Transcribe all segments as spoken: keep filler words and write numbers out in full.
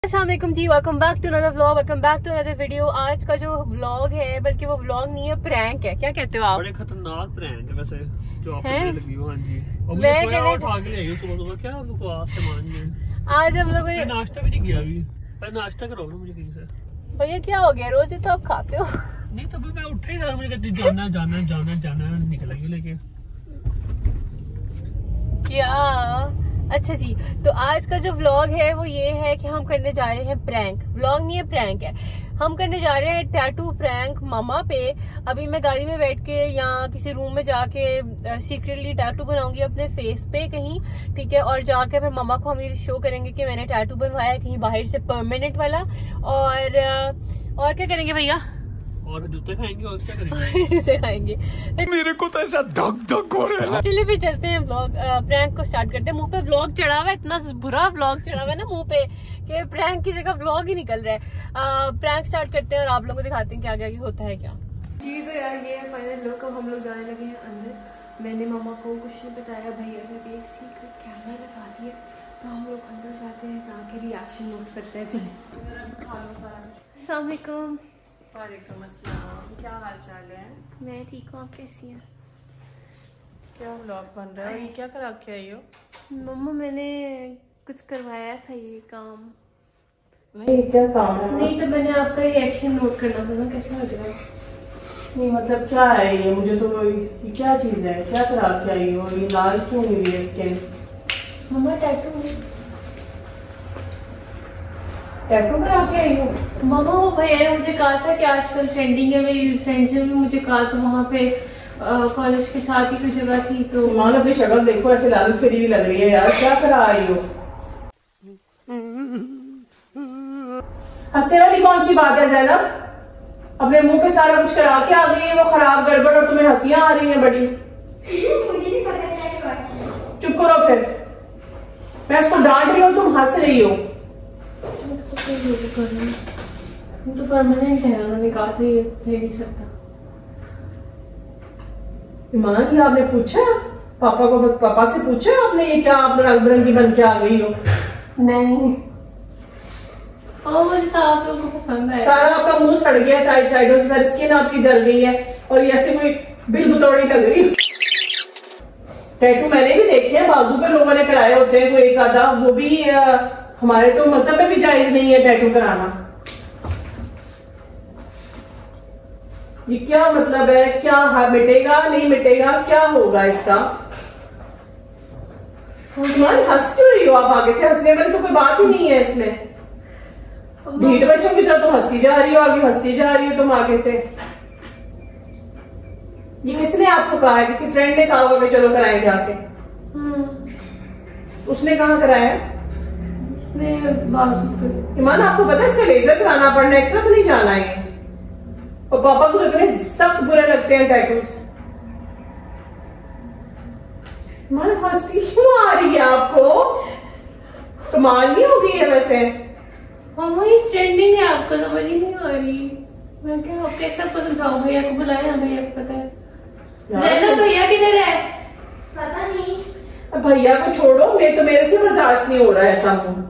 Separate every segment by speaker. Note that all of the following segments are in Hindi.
Speaker 1: अस्सलाम वालेकुम जी, welcome back to another vlog, welcome back to another video. आज का जो व्लॉग है, बल्कि वो व्लॉग नहीं है, प्रैंक है। क्या कहते हो आप?
Speaker 2: बड़े खतरनाक प्रैंक है वैसे जो आप करने लगी हो। हां जी, और
Speaker 1: मैं
Speaker 2: मुझे
Speaker 1: कहने
Speaker 2: उठा के ले आई सुबह सुबह। क्या बकवास है मान में।
Speaker 1: आज हम लोगों ने
Speaker 2: नाश्ता भी नहीं किया अभी। पहले नाश्ता करो ना मुझे कहीं से।
Speaker 1: भैया क्या हो गया, रोज तो आप खाते हो।
Speaker 2: नहीं तभी मैं उठे ही था, मुझे कहती जाना जाना जाना जाना निकल गई लेके।
Speaker 1: क्या अच्छा जी, तो आज का जो व्लॉग है वो ये है कि हम करने जा रहे हैं प्रैंक। व्लॉग नहीं है, प्रैंक है। हम करने जा रहे हैं टैटू प्रैंक मामा पे। अभी मैं गाड़ी में बैठ के या किसी रूम में जाके सीक्रेटली टैटू बनाऊंगी अपने फेस पे कहीं, ठीक है। और जाके फिर मामा को हम ये शो करेंगे कि मैंने टैटू बनवाया है कहीं बाहर से, परमानेंट वाला। और और क्या करेंगे भैया?
Speaker 2: और जूते खाएंगे और क्या करेंगे?
Speaker 1: जूते खाएंगे।
Speaker 3: मेरे को तो ऐसा धक धक हो रहा है।
Speaker 1: चलिए फिर चलते हैं व्लॉग, प्रैंक को स्टार्ट करते हैं। मुंह पे व्लॉग चढ़ा हुआ है, इतना बुरा व्लॉग चढ़ा हुआ है ना मुंह पे कि प्रैंक की जगह व्लॉग ही निकल रहा है। प्रैंक स्टार्ट करते हैं और आप लोगों को दिखाते हैं क्या क्या होता है। क्या जी, तो यार ये है फाइनल लुक। अब हम लोग जाने लगे हैं अंदर। मैंने मामा को कुछ नहीं बताया, भैया ने भी एक सीक्रेट कैमरा लगा दिया, तो हम लोग अंदर जाते हैं, जाके रिएक्शन नोट करते हैं। चले। अस्सलाम वालेकुम।
Speaker 4: वालेकुम अस्सलाम, क्या हाल चाल है?
Speaker 1: मैं ठीक हूँ, आप कैसी हैं?
Speaker 4: क्या व्लॉग बन रहा है? ये क्या करा के आई हो?
Speaker 1: मम्मा मैंने कुछ करवाया था ये काम।
Speaker 4: नहीं क्या काम है?
Speaker 1: नहीं तो मैंने आपका रिएक्शन नोट करना था ना, कैसा लगा?
Speaker 4: नहीं मतलब क्या है ये? मुझे तो ये क्या चीज है, क्या करा के आई हो? ये लाल क्यों हुई है स्किन?
Speaker 1: मम्मा टैटू
Speaker 4: टैटू करा के आई हो?
Speaker 1: मामा वो भैया ने मुझे कहा था कि आजकल ट्रेंडिंग है, मेरी फ्रेंड्स ने भी मुझे कहा, तो वहाँ पे कॉलेज के साथ ही कोई जगह थी तो।
Speaker 4: मान अपनी शक्ल देखो, ऐसे लाल फिरी हुई लग रही है यार, क्या करा आई हो? हंसने वाली कौन सी बात है जैनब? अपने मुंह पे सारा कुछ करा के आ गई है वो खराब गड़बड़, और तुम्हें हंसियां आ रही हैं बड़ी।
Speaker 1: मुझे नहीं पता क्या करवाया।
Speaker 4: चुप करो फिर, मैं उसको डांट रही हूँ, तुम हंस रही हो।
Speaker 1: तो परमानेंट है, उन्होंने कहा था ये रह नहीं सकता।
Speaker 4: ईमान की आपने पूछा पापा को? पापा से पूछा आपने ये क्या आप रंग बिरंगी बन के आ गई हो?
Speaker 1: नहीं, और मुझे तो आप लोगों को पसंद है।
Speaker 4: सारा आपका मुंह सड़ गया साइड साइडों से, सारी स्किन आपकी जल गई है, और ये ऐसे कोई बिल बुतौड़ी लग रही। टैटू मैंने भी देखे हैं, बाजू पे लोगों ने कराए होते हैं कोई एक आधा, वो भी आ, हमारे तो मजहब में भी जायज नहीं है टैटू कराना। ये क्या मतलब है? क्या मिटेगा नहीं मिटेगा, क्या होगा इसका? हंस क्यों रही हो आप? आगे से हंसने वाली तो कोई बात ही नहीं है इसमें। ढीठ बच्चों की तरह तुम हंसती जा रही हो, आगे हंसती जा रही हो तुम आगे से। ये किसने आपको कहा है? किसी फ्रेंड ने कहा होगा कि चलो कराए जाके? उसने कहाँ कराया? ईमान आपको पता है इसका लेजर कराना पड़ना, एक्स्ट्रा तो नहीं जाना है। और पापा को इतने सख्त बुरे लगते हैं टैटूज। ईमान हंसी क्यों आ रही है आपको? कमाल नहीं हो गई है वैसे?
Speaker 1: मामा ये ट्रेंडिंग है, आपको समझ ही नहीं आ रही। मैं क्या आप कैसे आपको समझाऊं? भैया को बुलाया, भैया को पता है। जैनब भैया किधर है? पता नहीं।
Speaker 4: भैया को छोड़ो, मैं तो मेरे से बर्दाश्त नहीं हो रहा है ऐसा मुंह।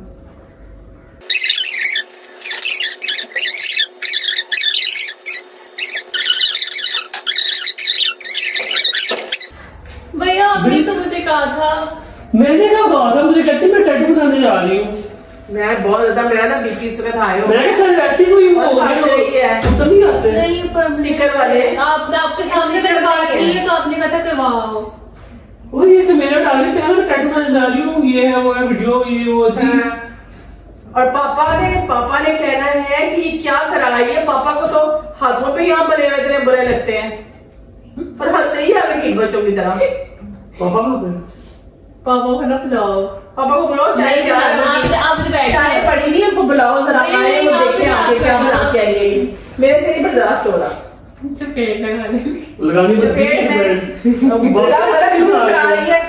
Speaker 1: भैया आपने तो मुझे कहा था।
Speaker 2: मैंने क्या कहा था? मुझे कहती मैं टैटू बनाने जा रही हूँ।
Speaker 4: मैं बहुत ज्यादा, मेरा ना बीपी इस वक्त हाई हो
Speaker 2: मैं क्या ऐसी कोई हो
Speaker 4: रही है?
Speaker 2: तो नहीं आते
Speaker 1: नहीं, पर
Speaker 4: स्टिकर वाले
Speaker 1: आप आपके सामने मैंने बात की है तो आपने कहा था कि वाह
Speaker 2: वो ये कि मेरा डाले से मैं टैटू बनाने जा रही हूँ, ये है वो है वीडियो, ये वो जी।
Speaker 4: और पापा ने पापा ने कहना है कि ये क्या करा है? पापा को तो हाथों पे यहाँ बने हुए इतने बुरे लगते हैं, और हंस रही है ढीठ बच्चों की तरह।
Speaker 2: पापा को
Speaker 1: पापा को ना बुलाओ,
Speaker 4: पापा को बुलाओ, चाय
Speaker 1: नहीं बुलाना, आप आप बैठ
Speaker 4: चाय पड़ी नहीं, उनको बुलाओ जरा, आए वो देखे आके क्या बना के आई है। मेरे से नहीं बर्दाश्त हो रहा।
Speaker 1: चपेट लगाने
Speaker 2: लगानी
Speaker 4: चपेट में बड़ा बड़ा क्यों करा रही है?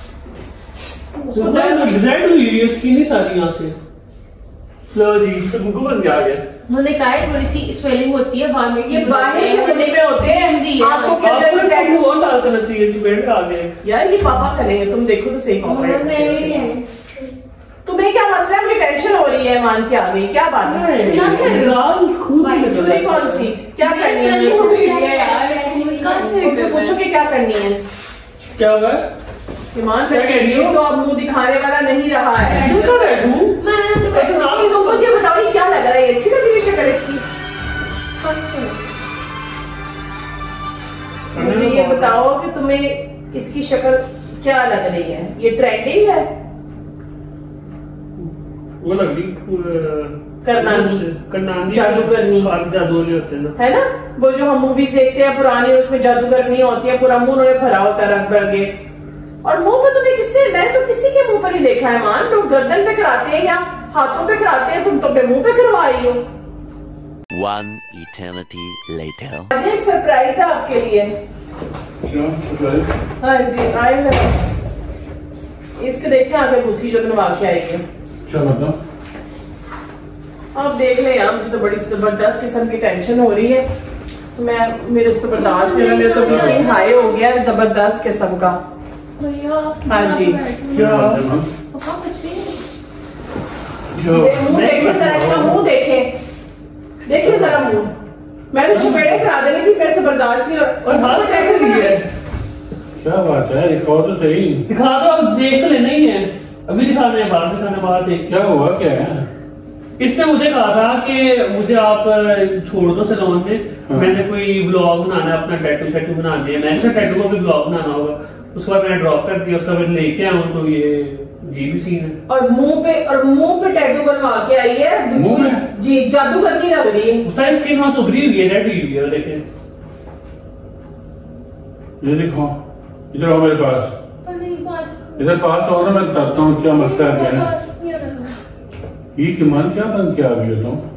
Speaker 2: रेड हुई है स्किन ही सारी यहाँ से। लो जी, तो मुझको बन गया गया।
Speaker 1: उन्होंने कहा है थोड़ी सी स्वेलिंग होती है बाहर में,
Speaker 4: ये बाहर के मुंह में होते हैं, आपको क्या
Speaker 2: टैटू और डाल करना चाहिए चपेट आ गए।
Speaker 4: यार ये पापा करेंगे, तुम देखो तो सही। पापा तुम्हें क्या मसला है? मुझे टेंशन हो रही है मान के आ गई, क्या बात है? चुरी कौन सी? क्या करनी है? मुझे पूछो कि क्या करनी है?
Speaker 2: क्या होगा?
Speaker 4: ईमान तो अब मुंह दिखाने वाला नहीं रहा है।
Speaker 1: मैंने
Speaker 4: तो मुझे बताओ ये क्या लग रहा है? अच्छी लग रही है शक्ल इसकी? मुझे ये बताओ कि तुम्हें इसकी शक्ल क्या लग रही है? ये ट्रेंडिंग है?
Speaker 2: वो लग रही
Speaker 4: करनानी
Speaker 2: करनानी
Speaker 4: जादूगरनी
Speaker 2: जादू वाले होते हैं ना,
Speaker 4: है ना? वो जो हम मूवीज देखते हैं पुरानी, उसमें जादूगरनी होती है, पूरा मुंह उन्होंने भरा होता है रंग भर के। और मुंह पे तुम्हें किसने, मैंने तो किसी के मुंह पर ही देखा है मान। लोग गर्दन पे कराते हैं या हाथों पे कराते हैं, तुम तो अपने मुंह पे करवा रही हो।
Speaker 5: One eternity later.
Speaker 4: आज एक सरप्राइज है आपके लिए। हाँ जी आए हैं। इसके देखिए आगे बुद्धि जो बनवा के आई है।
Speaker 2: क्या बताओ?
Speaker 4: आप देख लें यार, मुझे तो बड़ी जबरदस्त किस्म की टेंशन हो रही है। मैं मेरे से बर्दाश्त नहीं, मेरा तो बीपी हाई हो गया है जबरदस्त किस्म का। हाँ जी
Speaker 2: क्या
Speaker 4: मुंह देखिए जरा, इसका मुंह देखें, देखिए जरा मुंह। मैं तो चपेड़े करा देनी थी, मेरे से बर्दाश्त नहीं।
Speaker 2: और हाथ कैसे लिए?
Speaker 6: क्या बात है? दिखाओ तो सही।
Speaker 2: दिखा दो, अब देख तो लेना ही है। अभी दिखाना है, बाद दिखाने बाद देख।
Speaker 6: क्या हुआ? क्या है?
Speaker 2: इसने मुझे कहा था कि मुझे आप छोड़ दो सैलून में,
Speaker 6: हाँ।
Speaker 2: मैंने कोई व्लॉग बनाना है, अपना टैटू शैटू बनाने हैं। मैंने टैटू को भी व्लॉग बनाना होगा। उसके बाद मैंने ड्रॉप कर दिया, उसका बाद लेके आया हूँ तो ये जी भी सीन है।
Speaker 4: और मुंह पे और मुंह पे टैटू बनवा के आई है।
Speaker 6: मुंह में?
Speaker 4: जी जादूगरनी लग रही है।
Speaker 2: उसका स्किन वहां से उभरी हुई है, रेड हुई है। देखें
Speaker 6: ये दिखाओ, इधर आओ मेरे पास, इधर पास आओ ना, मैं बताता हूँ क्या मसला है। ये किमान क्या बन के आ गई हो तुम?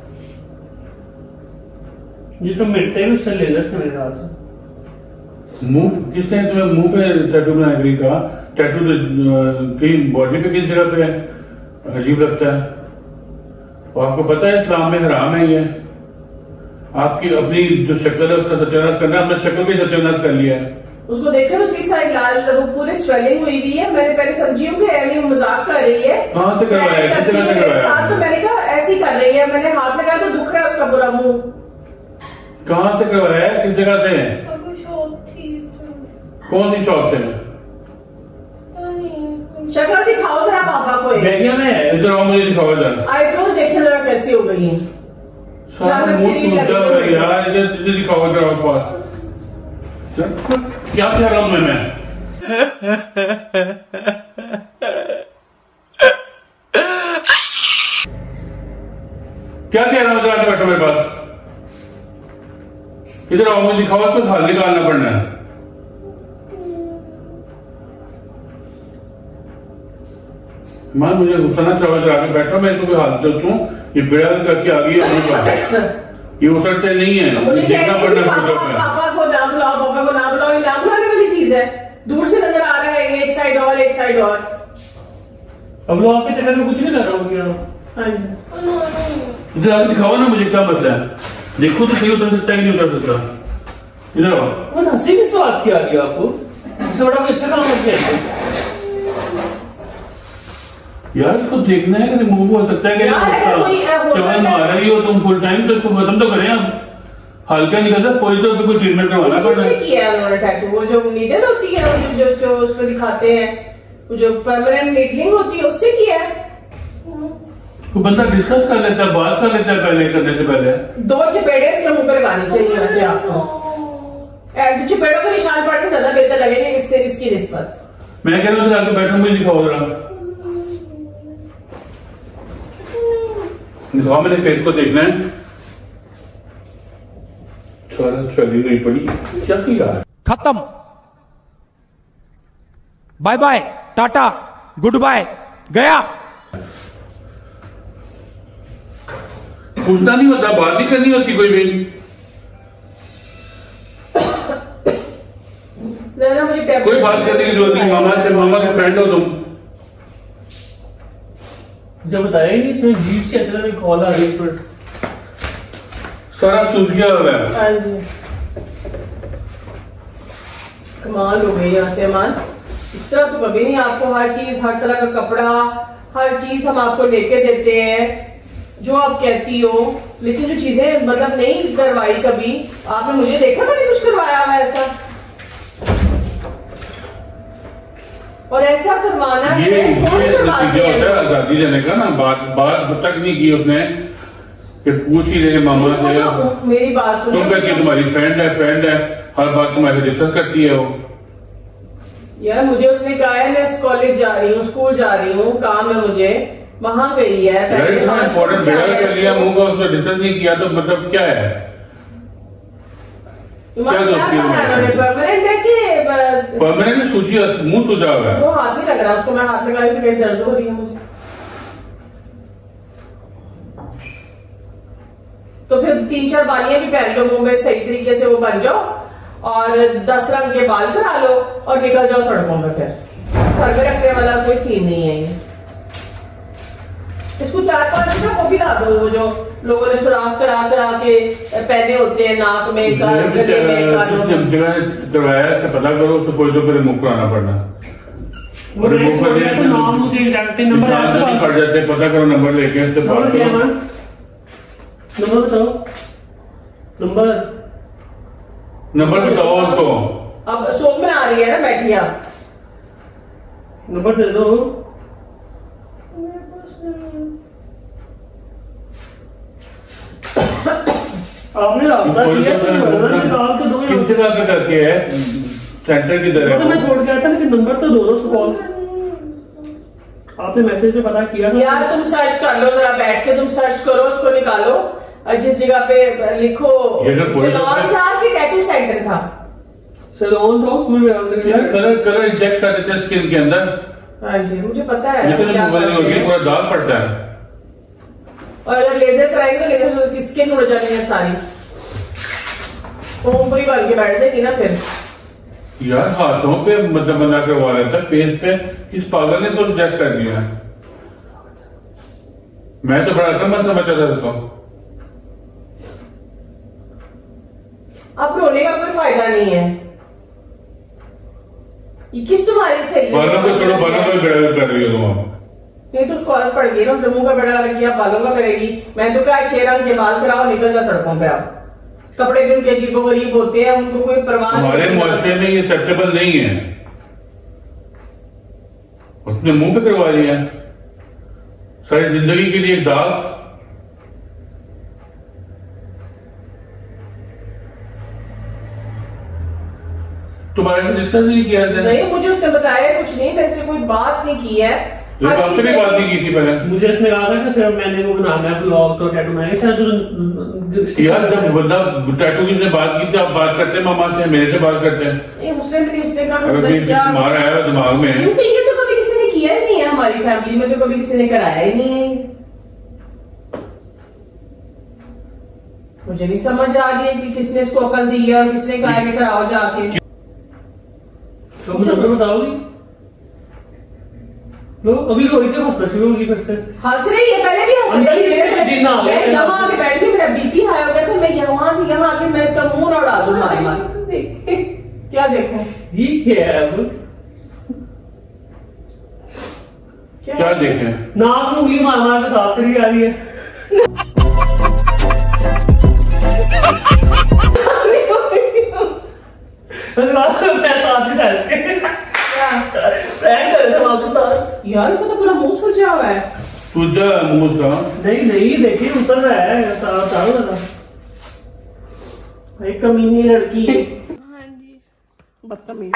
Speaker 2: ये तो मिटते हैं उससे लेजर से मेरे हाथ से।
Speaker 6: मुंह किसने तुम्हें मुंह पे टैटू बनाने के लिए कहा? टैटू तो कहीं बॉडी पे किस जगह पे है? अजीब लगता है। और आपको पता है इस्लाम में हराम है ये। आपकी अपनी जो शक्ल है उसका सत्यानाश करना, हमने शक्ल भी सत्यानाश कर लिया है।
Speaker 4: उसको देखो तो शीशा लाल, वो पूरी स्वेलिंग हुई हुई है। मैंने पहले समझी हूँ कि एमी मजाक कर रही है।
Speaker 6: कहाँ से करवाया? किस जगह से करवाया?
Speaker 4: साथ तो मैंने कहा ऐसी कर रही है, मैंने हाथ लगाया तो दुख रहा है उसका पूरा मुंह।
Speaker 6: कहाँ से करवाया? किस जगह से? कौन सी शॉप से?
Speaker 4: शक्ल दिखाओ जरा पापा को।
Speaker 2: गैलिया में है।
Speaker 6: इधर आओ, मुझे दिखाओ जरा।
Speaker 4: आईब्रोज देखे जरा कैसी हो गई है।
Speaker 6: सारा मुंह सूजा हुआ है यार। इधर इधर दिखाओ जरा आपके पास। क्या कह रहा हूं मैं मैं क्या कह रहा हूं? इधर आके बैठो मेरे पास। इधर आओ, मुझे दिखाओ, इसको हाल निकालना पड़ना है। मान मुझे गुस्सा ना चढ़ा चढ़ा के बैठो, मैं इसको हाल सोचूं। ये बेड़ा करके आ गई है, ये उतरते नहीं है,
Speaker 4: मुझे
Speaker 6: देखना पड़ना है।
Speaker 4: पापा को ना बुलाओ, पापा को ना बुलाओ, ये ना बुलाने वाली चीज है। दूर से नजर आ रहा है, एक साइड और एक साइड और।
Speaker 2: अब लोग आपके चक्कर में कुछ नहीं कर रहा हूँ क्या?
Speaker 4: हाँ जी
Speaker 6: इधर आके दिखाओ ना मुझे क्या मसला है। देखो तो सही, उतर सकता है कि नहीं उतर सकता। इधर आओ।
Speaker 2: वो हंसी किस बात की आ गई आपको? इससे बड़ा कोई अच्छा काम करके आए
Speaker 6: यार, इसको देखना है कि रिमूव हो सकता है कि चवन मार रही हो तुम फुल टाइम, तो इसको खत्म तो करें। अब हल्का निकलता है, फौरी तौर पे कोई ट्रीटमेंट करवाना पड़ता है।
Speaker 4: किया है उन्होंने टैटू, वो जो नीडल होती है, वो जो जो उसको दिखाते हैं, वो जो परमानेंट नीडलिंग होती है, उससे किया है।
Speaker 6: तो बंदा डिस्कस कर लेता है, बात कर लेता है पहले करने से पहले।
Speaker 4: दो चपेड़े इसके मुंह पे लगानी चाहिए वैसे आपको। चपेड़ों के निशान पड़ने ज्यादा बेहतर लगेंगे इससे इसकी निस्बत।
Speaker 6: मैं कह रहा हूँ आगे बैठो, मुझे दिखाओ जरा। दिखाओ, मेरे फेस को देखना है। सारा स्वेलिंग नहीं पड़ी, क्या किया?
Speaker 3: खत्म, bye bye, tata, good, गया।
Speaker 6: पूछना नहीं होता, बात नहीं करनी होती कोई भी।
Speaker 4: ना मुझे
Speaker 6: कोई बात करने की जरूरत नहीं। मामा से, मामा के फ्रेंड हो तुम।
Speaker 2: जब बताया ही नहीं, इसमें जीप से अंदर में कॉल आ गई।
Speaker 6: सारा सूझ गया हुआ है।
Speaker 4: हाँ जी, कमाल हो गई यहाँ से अमान। इस तरह तो कभी नहीं, आपको हर चीज, हर तरह का कपड़ा, हर चीज हम आपको लेके देते हैं जो आप कहती हो, लेकिन जो चीजें मतलब नहीं करवाई कभी आपने, मुझे देखा मैंने कुछ करवाया हुआ ऐसा, और ऐसा करवाना
Speaker 6: ये
Speaker 4: है, कौन
Speaker 6: ये
Speaker 4: करवाते
Speaker 6: जो होता है
Speaker 4: हैं?
Speaker 6: आजादी देने का ना, बात बात तक नहीं की उसने कि पूछ ही रहे मामा से,
Speaker 4: देखो, मेरी बात सुनो।
Speaker 6: तुम कहती तुम्हारी फ्रेंड है, फ्रेंड है, हर बात तुम्हारे डिस्कस करती है वो।
Speaker 4: यार मुझे उसने कहा है मैं कॉलेज जा रही हूँ, स्कूल जा रही हूँ, काम है मुझे, वहां गई है।
Speaker 6: यार
Speaker 4: पहले
Speaker 6: इतना
Speaker 4: वहां
Speaker 6: इम्पोर्टेंट
Speaker 4: क्या
Speaker 6: बिगाड़
Speaker 4: है
Speaker 6: कर लिया,
Speaker 4: इसको?
Speaker 6: मुंह का उसने डिस्कस नहीं किया तो मतलब क्या है?
Speaker 4: तुम्हारा
Speaker 6: क्या
Speaker 4: क्या
Speaker 6: दोस्ती है
Speaker 4: कहा है उन्होंने? परमानेंट है कि बस
Speaker 6: परमानेंट सूझी, मुंह सूझा हुआ है।
Speaker 4: वो हाथ नहीं लग रहा उसको, मैं हाथ लगाई तो कहीं दर्द हो रही है मुझे। तो फिर तीन चार बालियां भी पहन लो मुंह में, सही तरीके से वो बन जाओ, और दस रंग के बाल करा लो और निकल जाओ सड़कों में। फिर घर में रखने वाला कोई सीन नहीं है ये। इसको चार पांच रुपया वो भी ला दो, वो जो लोगों ने सुराख करा करा के पहने होते हैं नाक में, गले में, कानों में।
Speaker 6: जगह करवाया से पता करो, उससे कोई तो फिर मुंह कराना पड़ना।
Speaker 2: वो
Speaker 6: रिमूव कर दिया तो
Speaker 2: नाम मुझे एग्जैक्ट नंबर
Speaker 6: निशान तो नहीं पड़ जाते, पता करो नंबर लेके उससे बात
Speaker 2: क्या
Speaker 6: करो।
Speaker 2: है नंबर बताओ, नंबर
Speaker 6: नंबर बताओ उनको।
Speaker 4: अब सोच में आ रही है ना बैठिया,
Speaker 2: नंबर दे दो। आपने रास्ता किया तो निकाल के दो।
Speaker 6: किस जगह पे करके है, सेंटर की तरह?
Speaker 2: तो मैं छोड़ के आया था, लेकिन नंबर तो दो दो सौ कॉल आपने मैसेज पे पता किया था।
Speaker 4: यार तुम सर्च कर लो जरा बैठ के, तुम सर्च करो उसको, निकालो और जिस जगह पे लिखो
Speaker 6: ये अगर कोई
Speaker 4: सैलून
Speaker 6: तो-
Speaker 4: था कि टैटू सेंटर था।
Speaker 2: सैलून था, उसमें भी आंसर
Speaker 6: यार कलर कलर इंजेक्ट कर देते हैं स्किन के अंदर,
Speaker 4: हाँ जी मुझे पता है
Speaker 6: लेकिन
Speaker 4: क्या
Speaker 6: मुगल नहीं
Speaker 4: करते
Speaker 6: होगी,
Speaker 4: हैं।
Speaker 6: पूरा दाग पड़ता है।
Speaker 4: और अगर लेजर कराएंगे तो लेजर से स्किन उड़ जानी है सारी, ओमपुरी बन के बैठ जाएगी ना फिर।
Speaker 6: यार हाथों पे मतलब बंदा करवा लेता है, फेस पे किस पागल ने इसको सजेस्ट कर दिया? मैं तो बड़ा कम समझता था इसको।
Speaker 4: अब रोने का कोई फायदा नहीं है, ये किस तुम्हारी सही
Speaker 6: बालों पे छोड़ो, बालों पे बेड़ा कर रही हो तुम अब।
Speaker 4: नहीं तो उसको आदत पड़ गई ना, उसने मुंह का बेड़ा रखी, आप बालों का करेगी। मैं तो क्या छह रंग के बाल कराओ, निकल जा सड़कों पे। आप कपड़े भी उनके अजीब गरीब होते हैं, उनको कोई परवाह
Speaker 6: हमारे
Speaker 4: नहीं।
Speaker 6: मुआशरे में ये एक्सेप्टेबल नहीं है। उसने मुंह पे करवा लिया, सारी जिंदगी के लिए एक दाग। तुम्हारे से डिस्कस नहीं किया था?
Speaker 4: नहीं मुझे उसने बताया कुछ नहीं, मेरे से कोई बात नहीं की है।
Speaker 6: जो
Speaker 4: हर
Speaker 6: आपसे
Speaker 4: चीज़
Speaker 6: भी बात नहीं की थी पहले।
Speaker 2: मुझे इसने कहा था कि सिर्फ मैंने वो बनाना है ब्लॉग तो टैटू बनाएंगे शायद तो
Speaker 6: यार जब बंदा टैटू की से बात की थी, आप बात करते हैं मामा से, मेरे से बात करते हैं।
Speaker 4: नहीं उसने भी नहीं, उसने कहा
Speaker 6: अगर
Speaker 4: मतलब
Speaker 6: कोई
Speaker 4: क्या,
Speaker 6: मार आया हो दिमाग में,
Speaker 4: क्योंकि ये तो कभी किसी ने किया ही नहीं है, हमारी फैमिली में तो कभी किसी ने कराया ही नहीं है। मुझे भी समझ आ रही है कि किसने इसको अकल दी है और किसने कहा कि कराओ जाके।
Speaker 2: तो मुझे नंबर बताओगी? लो अभी रोई थे, हंसना शुरू होगी फिर से।
Speaker 4: हंस रही है, पहले भी हंस
Speaker 2: अंदर
Speaker 4: रही
Speaker 2: किसी को जीना आ
Speaker 4: है।
Speaker 2: गया
Speaker 4: मैं
Speaker 2: था।
Speaker 4: यहाँ आके बैठ गई, मेरा बीपी हाई हो गया था, मैं यहाँ से यहाँ आके मैं इसका मुंह ना उड़ा दूं मारी मार। क्या देखो
Speaker 2: ये क्या है अब?
Speaker 6: क्या देखें?
Speaker 2: नाक में उंगली मार मार के साफ करी जा रही है। पैसा आती था इसके प्रैंक कर रहे थे आपके साथ।
Speaker 4: यार को तो पूरा मुंह सूजा हुआ है।
Speaker 6: तुझा मुंह का
Speaker 2: नहीं नहीं देखिए उतर रहा है, चारों तरफ।
Speaker 4: भाई कमीनी लड़की।
Speaker 1: हाँ जी
Speaker 4: बदतमीज।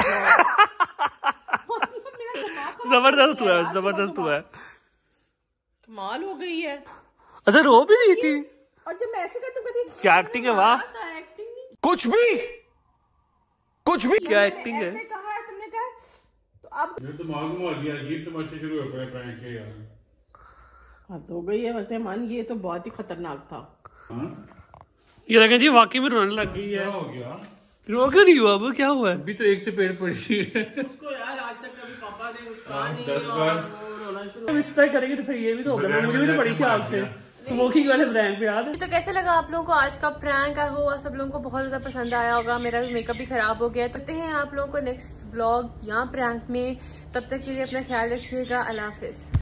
Speaker 2: जबरदस्त हुआ है, जबरदस्त हुआ है।
Speaker 4: कमाल हो गई है।
Speaker 2: अच्छा रो भी रही थी?
Speaker 4: और जब मैं ऐसे करती हूँ कहती
Speaker 2: क्या एक्टिंग है, वाह
Speaker 1: एक्टिंग नहीं
Speaker 3: कुछ भी कुछ भी
Speaker 2: क्या एक्टिंग है।
Speaker 4: ऐसे कहा है तुमने, कहा तो अब
Speaker 6: ये दिमाग में आ गया, अजीब तमाशे शुरू हो गए प्रैंक के यार।
Speaker 4: हद हो गई है वैसे मान, ये तो बहुत ही खतरनाक था।
Speaker 6: हाँ?
Speaker 2: ये लगे जी वाकई में रोने लग गई है।
Speaker 6: क्या हो गया?
Speaker 2: रो क्यों रही हो अब, क्या हुआ है?
Speaker 6: अभी तो एक से पेड़ पड़ी है।
Speaker 4: उसको यार आज तक कभी पापा ने कुछ कहा
Speaker 6: हाँ,
Speaker 4: नहीं
Speaker 6: दस
Speaker 4: और
Speaker 6: बार।
Speaker 4: वो रोना शुरू।
Speaker 2: हम इस तरह करेंगे तो फिर ये भी तो होगा ना, मुझे भी तो पड़ी थी आपसे स्मोकिंग वाले ब्रांड पे, याद है?
Speaker 1: तो कैसे लगा आप लोगों को आज का प्रैंक? आई होप सब लोगों को बहुत ज्यादा पसंद आया होगा। मेरा भी मेकअप भी खराब हो गया। करते हैं आप लोगों को नेक्स्ट व्लॉग या प्रैंक में, तब तक के लिए अपना ख्याल रखिएगा। अल्लाह हाफिज।